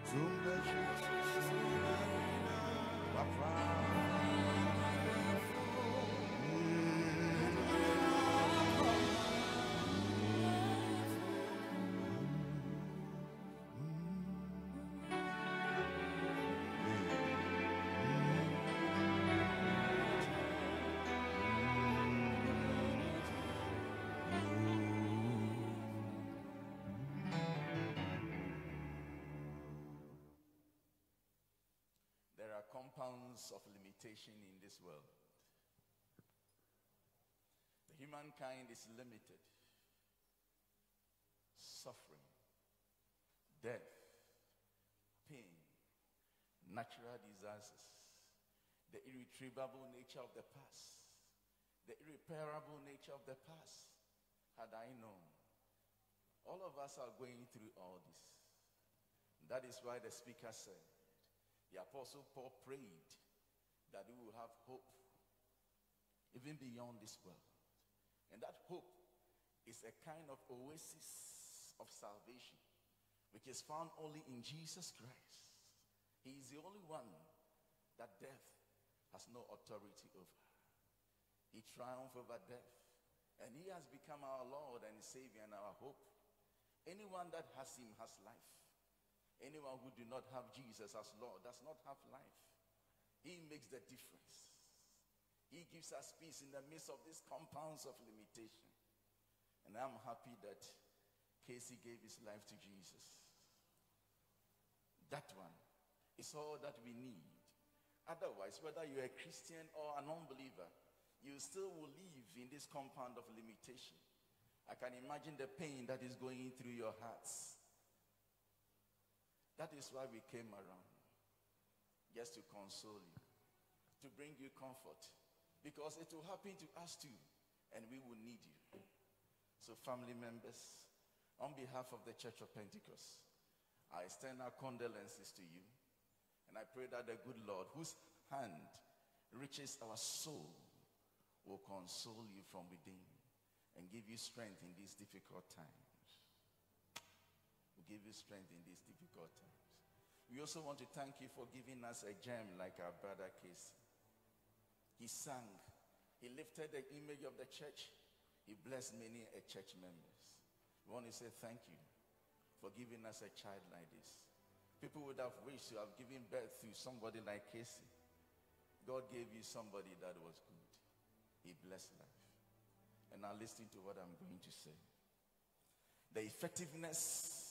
Compounds of limitation in this world. The humankind is limited. Suffering, death, pain, natural disasters, the irretrievable nature of the past, the irreparable nature of the past. Had I known, all of us are going through all this. That is why the speaker said, the Apostle Paul prayed that we will have hope even beyond this world. And that hope is a kind of oasis of salvation, which is found only in Jesus Christ. He is the only one that death has no authority over. He triumphed over death, and he has become our Lord and Savior and our hope. Anyone that has him has life. Anyone who do not have Jesus as Lord does not have life. He makes the difference. He gives us peace in the midst of these compounds of limitation. And I'm happy that Casey gave his life to Jesus. That one is all that we need. Otherwise, whether you're a Christian or an unbeliever, you still will live in this compound of limitation. I can imagine the pain that is going through your hearts. That is why we came around, just to console you, to bring you comfort, because it will happen to us too, and we will need you. So family members, on behalf of the Church of Pentecost, I extend our condolences to you, and I pray that the good Lord, whose hand reaches our soul, will console you from within and give you strength in these difficult times. Give you strength in these difficult times. We also want to thank you for giving us a gem like our brother Casey. He sang. He lifted the image of the church. He blessed many church members. We want to say thank you for giving us a child like this. People would have wished to have given birth to somebody like Casey. God gave you somebody that was good. He blessed life. And now listen to what I'm going to say. The effectiveness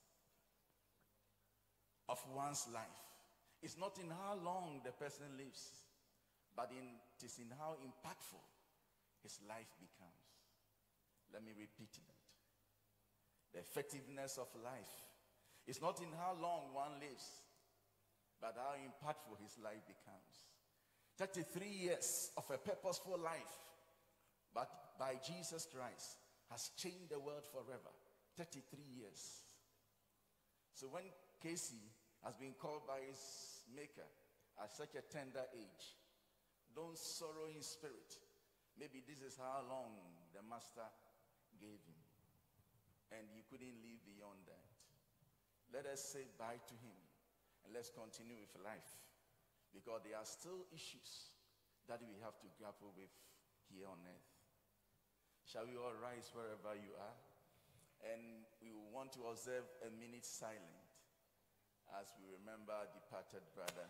of one's life is not in how long the person lives, but it is in how impactful his life becomes. Let me repeat that. The effectiveness of life is not in how long one lives, but how impactful his life becomes. 33 years of a purposeful life, but by Jesus Christ, has changed the world forever. 33 years. So when Casey has been called by his maker at such a tender age, don't sorrow in spirit. Maybe this is how long the master gave him, and you couldn't live beyond that. Let us say bye to him, and let's continue with life, because there are still issues that we have to grapple with here on earth. Shall we all rise wherever you are? And we want to observe a minute silent as we remember our departed brother,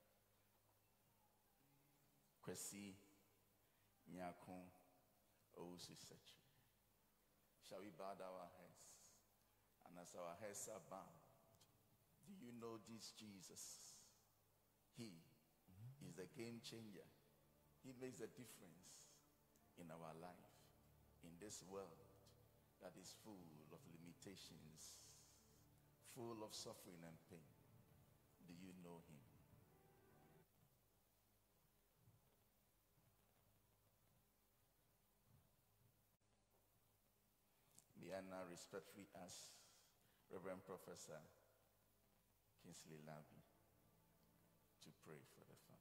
Kwabena Nyamekye, Owusu. Shall we bow our heads? And as our heads are bowed, do you know this Jesus? He is the game changer. He makes a difference in our life, in this world that is full of limitations, full of suffering and pain. Do you know him? May I now respectfully ask Reverend Professor Kingsley Labi to pray for the family.